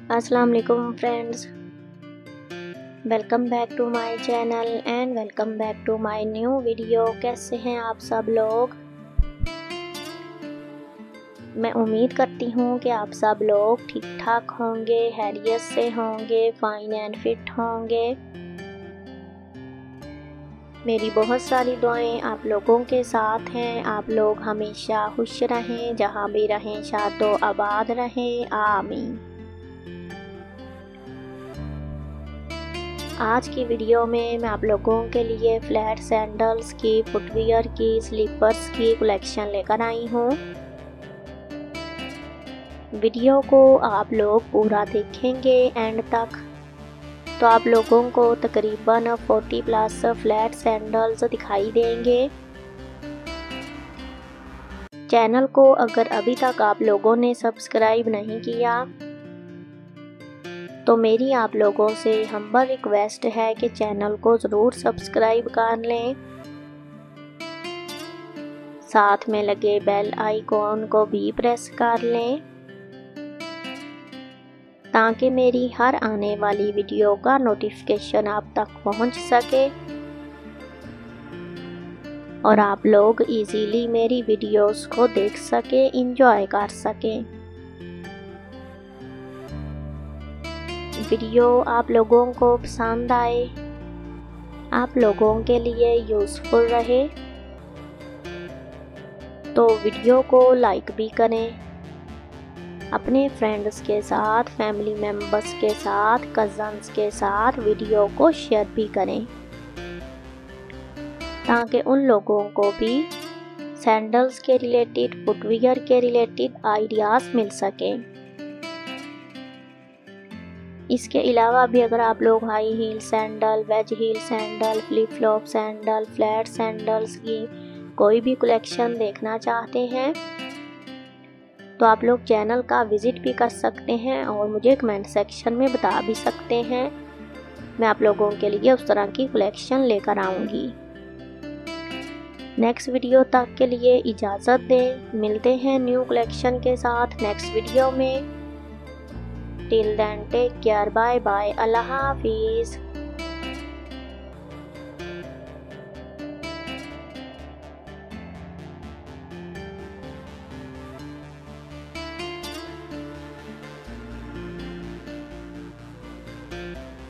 अस्सलाम वालेकुम friends, welcome back to my channel and welcome back to my new video. कैसे हैं आप सब लोग? मैं उम्मीद करती हूँ कि आप सब लोग ठीक ठाक होंगे, खैरियत से होंगे, फाइन एंड फिट होंगे। मेरी बहुत सारी दुआएं आप लोगों के साथ हैं। आप लोग हमेशा खुश रहें, जहाँ भी रहें शादो आबाद रहें, आमीन। आज की वीडियो में मैं आप लोगों के लिए फ्लैट सैंडल्स की, फुटवियर की, स्लीपर्स की कलेक्शन लेकर आई हूँ। वीडियो को आप लोग पूरा देखेंगे एंड तक तो आप लोगों को तकरीबन 40+ फ्लैट सैंडल्स दिखाई देंगे। चैनल को अगर अभी तक आप लोगों ने सब्सक्राइब नहीं किया तो मेरी आप लोगों से हम्बल रिक्वेस्ट है कि चैनल को ज़रूर सब्सक्राइब कर लें। साथ में लगे बेल आइकॉन को भी प्रेस कर लें ताकि मेरी हर आने वाली वीडियो का नोटिफिकेशन आप तक पहुंच सके और आप लोग इजीली मेरी वीडियोस को देख सके, एंजॉय कर सकें। वीडियो आप लोगों को पसंद आए, आप लोगों के लिए यूज़फुल रहे तो वीडियो को लाइक भी करें, अपने फ्रेंड्स के साथ, फैमिली मेम्बर्स के साथ, कज़न्स के साथ वीडियो को शेयर भी करें ताकि उन लोगों को भी सैंडल्स के रिलेटेड, फुटवियर के रिलेटेड आइडियाज़ मिल सकें। इसके अलावा भी अगर आप लोग high heel sandal, wedge heel sandal, flip flop sandal, flat sandals की कोई भी कलेक्शन देखना चाहते हैं तो आप लोग चैनल का विज़िट भी कर सकते हैं और मुझे कमेंट सेक्शन में बता भी सकते हैं। मैं आप लोगों के लिए उस तरह की कलेक्शन लेकर आऊँगी। नेक्स्ट वीडियो तक के लिए इजाज़त दें। मिलते हैं न्यू कलेक्शन के साथ नेक्स्ट वीडियो में। Till then take care, bye bye, अल्लाह हाफिज़।